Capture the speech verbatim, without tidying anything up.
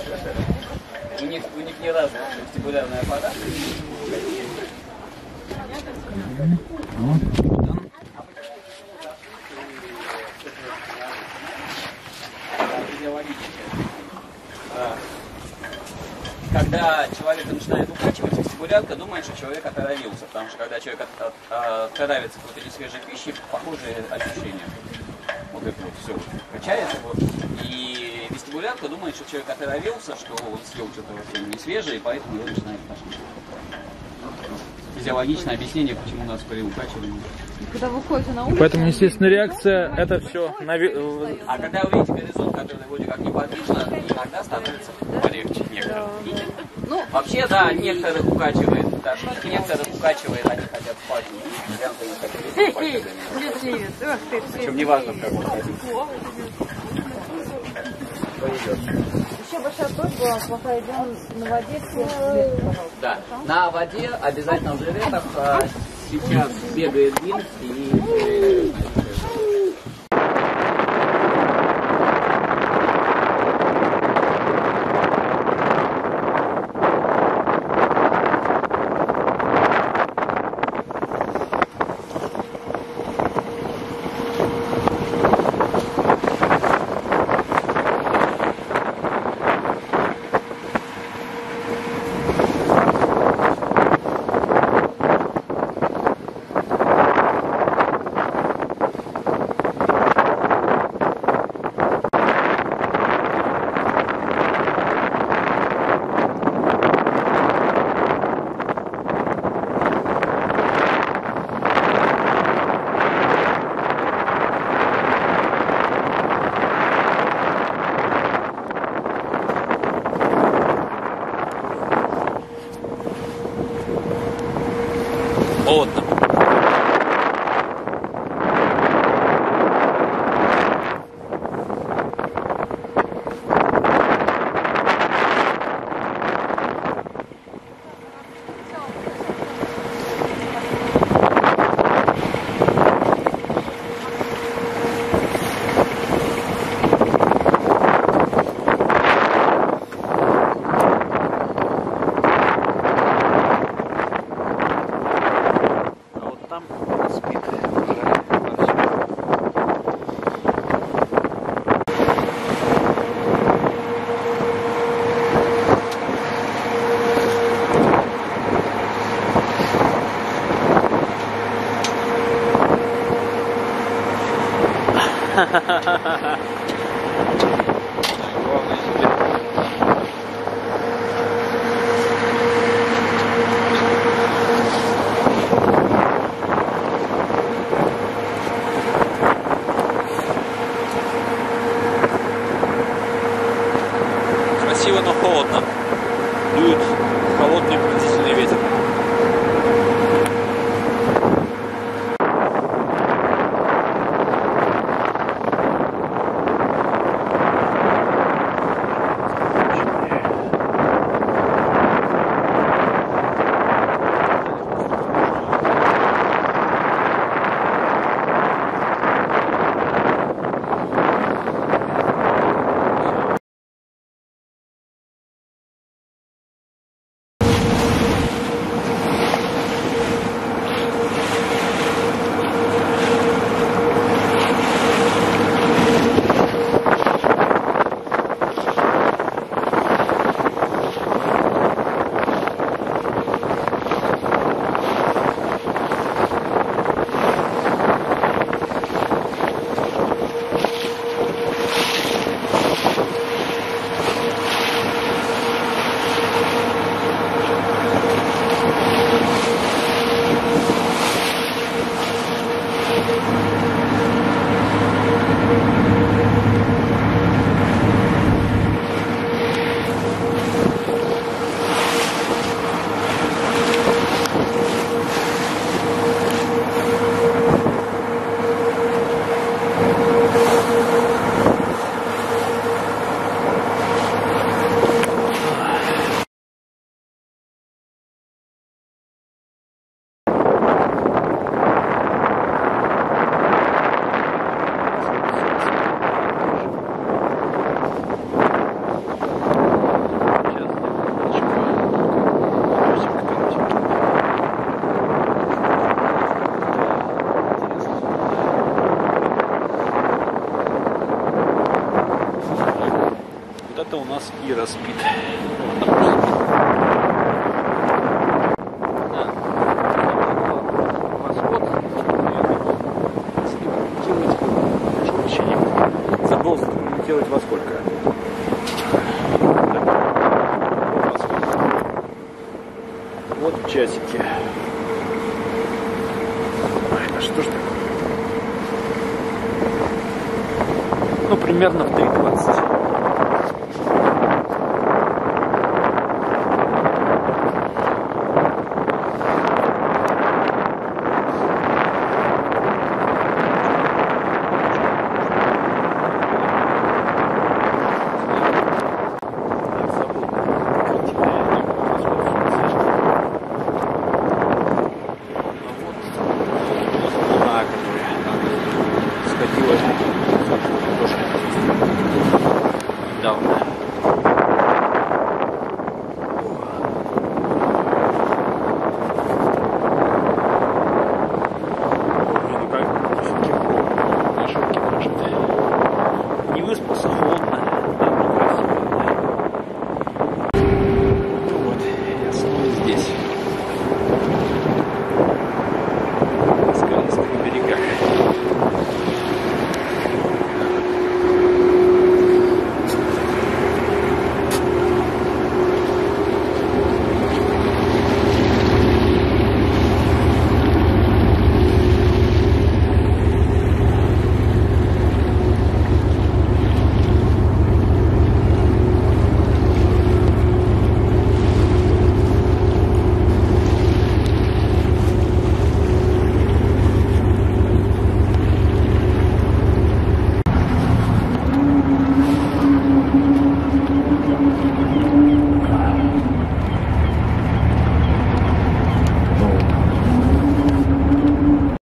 У них, у них не разная вестибулярная аппарат. Когда человек начинает укачивать, вестибулярка думает, что человек отравился, потому что когда человек от, от, от, отравится какой-то несвежей пищей, похожие ощущения. Вот это вот все качается. Вот. И вестибулярка думает, что человек отравился, что он съел что-то несвежее, и поэтому его начинает тошнить. Физиологичное объяснение, почему у нас при укачивании. Когда выходите на улицу... Поэтому, естественная реакция, это все... Нави... А когда вы видите горизонт, который вроде как неподвижно, иногда становится полегче некоторым. Ну, вообще, да, некоторых укачивает, даже некоторых укачивает, они хотят спать. Причем не важно, в каком хотите. Еще большая просьба, пока идем на воде, все жилеты, пожалуйста. Да, на воде обязательно в жилетах. Сейчас бегает Дин и... Холодно. Красиво, но холодно. Дует холодный пронзительный ветер. это у нас Ира спит. Забыл делать во сколько? Вот часики. А что ж такое? Ну, примерно в три двадцать. Скатилась